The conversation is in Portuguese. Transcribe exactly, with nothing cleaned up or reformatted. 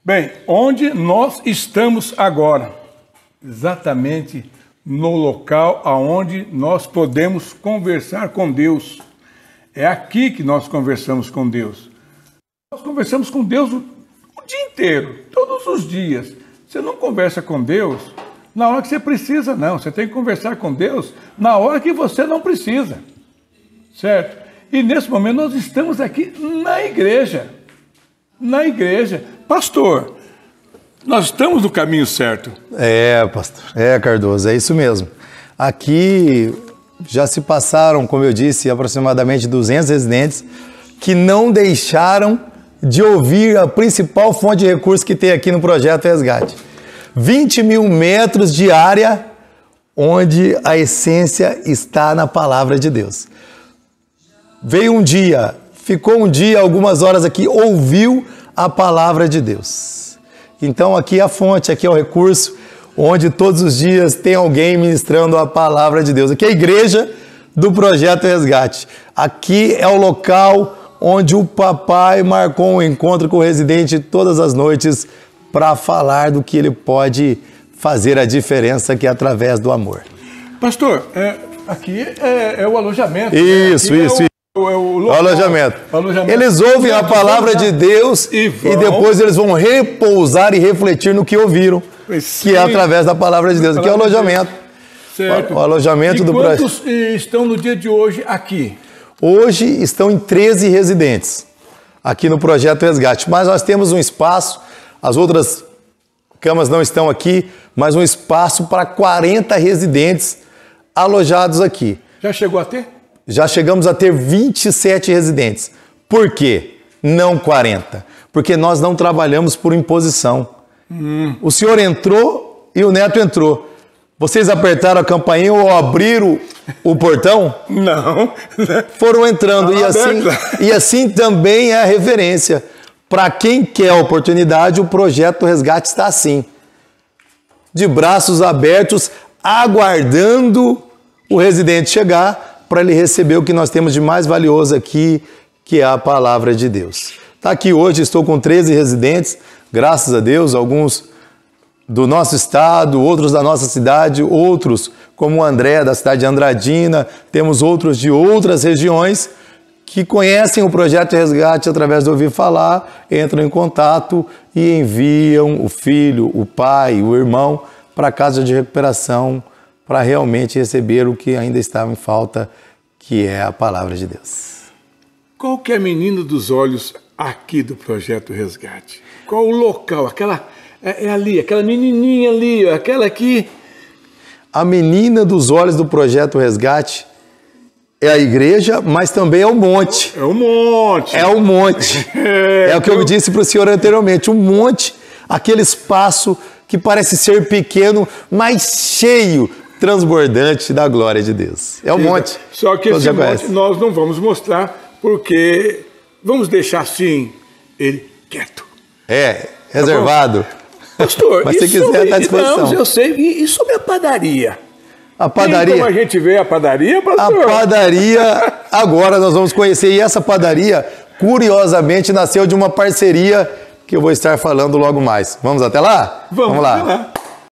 Bem, onde nós estamos agora? Exatamente no local aonde nós podemos conversar com Deus. É aqui que nós conversamos com Deus. Nós conversamos com Deus o, o dia inteiro, todos os dias. Você não conversa com Deus na hora que você precisa, não. Você tem que conversar com Deus na hora que você não precisa. Certo? E nesse momento nós estamos aqui na igreja. Na igreja. Pastor, nós estamos no caminho certo. É, pastor. É, Cardoso, é isso mesmo. Aqui já se passaram, como eu disse, aproximadamente duzentos residentes que não deixaram de ouvir a principal fonte de recursos que tem aqui no Projeto Resgate. vinte mil metros de área onde a essência está na palavra de Deus. Veio um dia, ficou um dia, algumas horas aqui, ouviu a palavra de Deus. Então aqui é a fonte, aqui é o recurso, onde todos os dias tem alguém ministrando a palavra de Deus. Aqui é a igreja do Projeto Resgate. Aqui é o local onde o papai marcou um encontro com o residente todas as noites para falar do que ele pode fazer a diferença, que é através do amor. Pastor, é, aqui é, é o alojamento. Isso, né? isso, é o, isso. É o, o alojamento. alojamento. Eles ouvem a palavra de Deus e, e depois eles vão repousar e refletir no que ouviram, Sim. que é através da palavra de Deus, que é o alojamento. Certo. O alojamento e do quantos projeto. Estão no dia de hoje aqui? Hoje estão em treze residentes aqui no Projeto Resgate, mas nós temos um espaço, as outras camas não estão aqui, mas um espaço para quarenta residentes alojados aqui. Já chegou a ter? Já chegamos a ter vinte e sete residentes. Por quê? Não quarenta. Porque nós não trabalhamos por imposição. Hum. O senhor entrou e o neto entrou. Vocês apertaram a campainha ou abriram o portão? Não. Foram entrando. E assim, e assim também é a referência. Para quem quer a oportunidade, o Projeto Resgate está assim. De braços abertos, aguardando o residente chegar, para ele receber o que nós temos de mais valioso aqui, que é a palavra de Deus. Está aqui hoje, estou com treze residentes, graças a Deus, alguns do nosso estado, outros da nossa cidade, outros como o André, da cidade de Andradina, temos outros de outras regiões que conhecem o Projeto Resgate através de ouvir falar, entram em contato e enviam o filho, o pai, o irmão para a casa de recuperação, para realmente receber o que ainda estava em falta, que é a palavra de Deus. Qual que é a menina dos olhos aqui do Projeto Resgate? Qual o local? Aquela, é, é ali, aquela menininha ali, aquela aqui. A menina dos olhos do Projeto Resgate é a igreja, mas também é o monte. É o monte. É o monte. É, é o que eu disse para o senhor anteriormente. O monte, aquele espaço que parece ser pequeno, mas cheio, transbordante da glória de Deus. É o Sim, monte. Só que esse monte nós não vamos mostrar, porque vamos deixar assim ele quieto. É, reservado. Tá Pastor, mas se quiser, sobre... está à disposição. Não, eu sei. E, e sobre a padaria? A padaria. Tem como a gente vê a padaria, pastor? A padaria, agora nós vamos conhecer. E essa padaria, curiosamente, nasceu de uma parceria que eu vou estar falando logo mais. Vamos até lá? Vamos, vamos lá. Até lá.